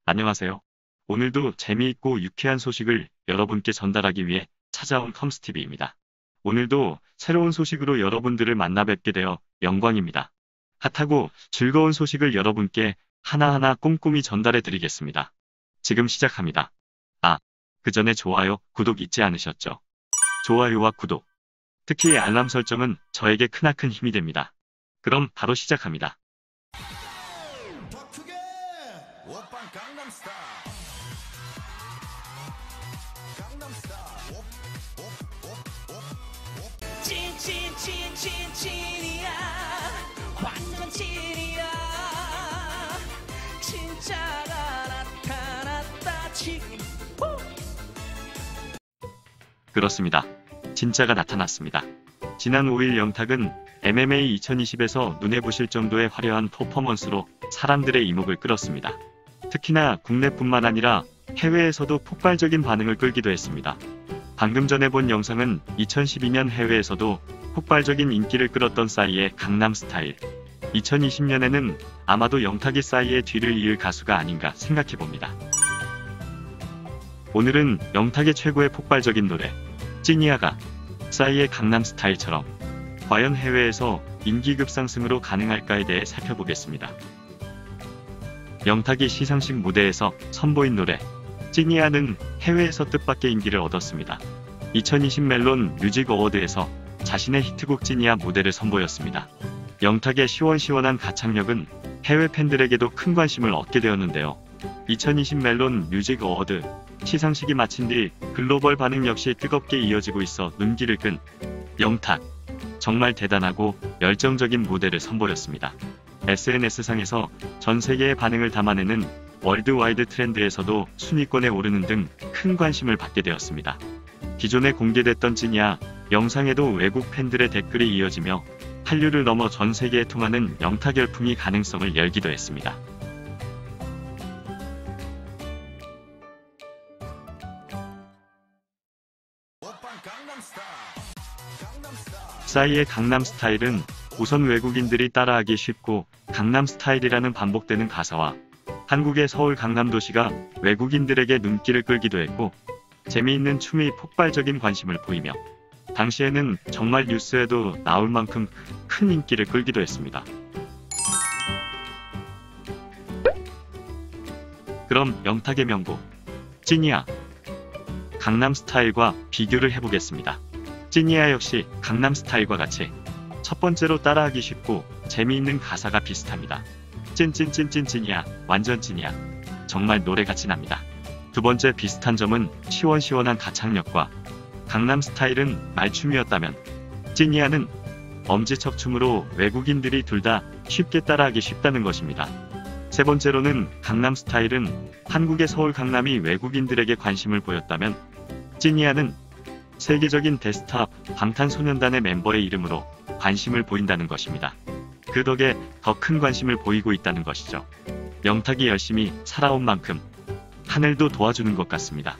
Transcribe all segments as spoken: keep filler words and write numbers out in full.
안녕하세요. 오늘도 재미있고 유쾌한 소식을 여러분께 전달하기 위해 찾아온 컴스티비입니다. 오늘도 새로운 소식으로 여러분들을 만나 뵙게 되어 영광입니다. 핫하고 즐거운 소식을 여러분께 하나하나 꼼꼼히 전달해 드리겠습니다. 지금 시작합니다. 아, 그 전에 좋아요, 구독 잊지 않으셨죠? 좋아요와 구독, 특히 알람 설정은 저에게 크나큰 힘이 됩니다. 그럼 바로 시작합니다. 찐찐찐찐찐이야 완전 찐이야 진짜가 나타났다 지금. 그렇습니다. 진짜가 나타났습니다. 지난 오 일 영탁은 엠엠에이 이천이십에서 눈에 부실 정도의 화려한 퍼포먼스로 사람들의 이목을 끌었습니다. 특히나 국내뿐만 아니라 해외에서도 폭발적인 반응을 끌기도 했습니다. 방금 전에 본 영상은 이천십이 년 해외에서도 폭발적인 인기를 끌었던 싸이의 강남스타일. 이천이십 년에는 아마도 영탁이 싸이의 뒤를 이을 가수가 아닌가 생각해봅니다. 오늘은 영탁의 최고의 폭발적인 노래 찐이야가 싸이의 강남스타일처럼 과연 해외에서 인기 급상승으로 가능할까에 대해 살펴보겠습니다. 영탁이 시상식 무대에서 선보인 노래 찐이야는 해외에서 뜻밖의 인기를 얻었습니다. 이천이십 멜론 뮤직 어워드에서 자신의 히트곡 찐이야 무대를 선보였습니다. 영탁의 시원시원한 가창력은 해외 팬들에게도 큰 관심을 얻게 되었는데요. 이천이십 멜론 뮤직 어워드 시상식이 마친 뒤 글로벌 반응 역시 뜨겁게 이어지고 있어 눈길을 끈 영탁. 정말 대단하고 열정적인 무대를 선보였습니다. 에스엔에스상에서 전 세계의 반응을 담아내는 월드와이드 트렌드에서도 순위권에 오르는 등 큰 관심을 받게 되었습니다. 기존에 공개됐던 찐이야 영상에도 외국 팬들의 댓글이 이어지며 한류를 넘어 전 세계에 통하는 영탁 열풍이 가능성을 열기도 했습니다. 싸이의 강남스타일은 우선 외국인들이 따라하기 쉽고 강남스타일이라는 반복되는 가사와 한국의 서울 강남도시가 외국인들에게 눈길을 끌기도 했고 재미있는 춤이 폭발적인 관심을 보이며 당시에는 정말 뉴스에도 나올 만큼 큰 인기를 끌기도 했습니다. 그럼 영탁의 명곡 찐이야 강남스타일과 비교를 해보겠습니다. 찐이야 역시 강남스타일과 같이 첫 번째로 따라하기 쉽고 재미있는 가사가 비슷합니다. 찐찐찐찐찐이야 완전 찐이야 정말 노래같이 납니다. 두 번째 비슷한 점은 시원시원한 가창력과 강남스타일은 말춤이었다면 찐이야는 엄지척 춤으로 외국인들이 둘 다 쉽게 따라하기 쉽다는 것입니다. 세 번째로는 강남스타일은 한국의 서울 강남이 외국인들에게 관심을 보였다면 찐이야는 세계적인 대스타 방탄소년단의 멤버의 이름으로 관심을 보인다는 것입니다. 그 덕에 더 큰 관심을 보이고 있다는 것이죠. 영탁이 열심히 살아온 만큼 하늘도 도와주는 것 같습니다.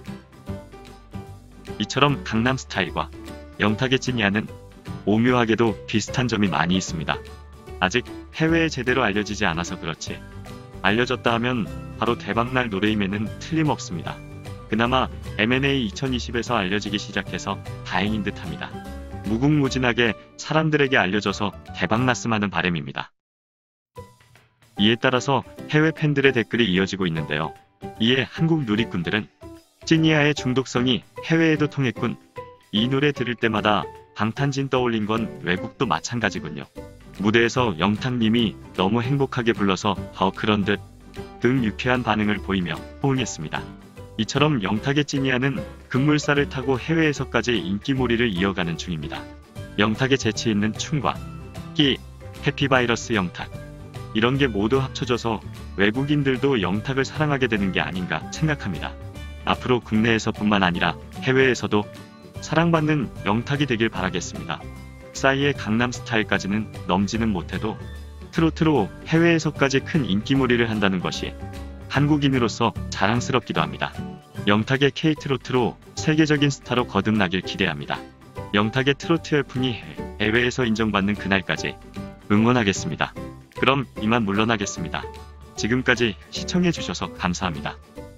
이처럼 강남스타일과 영탁의 찐이야는 오묘하게도 비슷한 점이 많이 있습니다. 아직 해외에 제대로 알려지지 않아서 그렇지 알려졌다 하면 바로 대박날 노래임에는 틀림없습니다. 그나마 엠엠에이 이천이십에서 알려지기 시작해서 다행인 듯합니다. 무궁무진하게 사람들에게 알려져서 대박났음 하는 바람입니다. 이에 따라서 해외 팬들의 댓글이 이어지고 있는데요. 이에 한국 누리꾼들은 찐이야의 중독성이 해외에도 통했군. 이 노래 들을 때마다 방탄진 떠올린 건 외국도 마찬가지군요. 무대에서 영탁님이 너무 행복하게 불러서 더 그런 듯 등 유쾌한 반응을 보이며 호응했습니다. 이처럼 영탁의 찐이야는 급물살을 타고 해외에서까지 인기몰이를 이어가는 중입니다. 영탁의 재치 있는 춤과 끼, 해피바이러스 영탁 이런 게 모두 합쳐져서 외국인들도 영탁을 사랑하게 되는 게 아닌가 생각합니다. 앞으로 국내에서뿐만 아니라 해외에서도 사랑받는 영탁이 되길 바라겠습니다. 싸이의 강남스타일까지는 넘지는 못해도 트로트로 해외에서까지 큰 인기몰이를 한다는 것이 한국인으로서 자랑스럽기도 합니다. 영탁의 K-트로트로 세계적인 스타로 거듭나길 기대합니다. 영탁의 트로트 열풍이 해외에서 인정받는 그날까지 응원하겠습니다. 그럼 이만 물러나겠습니다. 지금까지 시청해주셔서 감사합니다.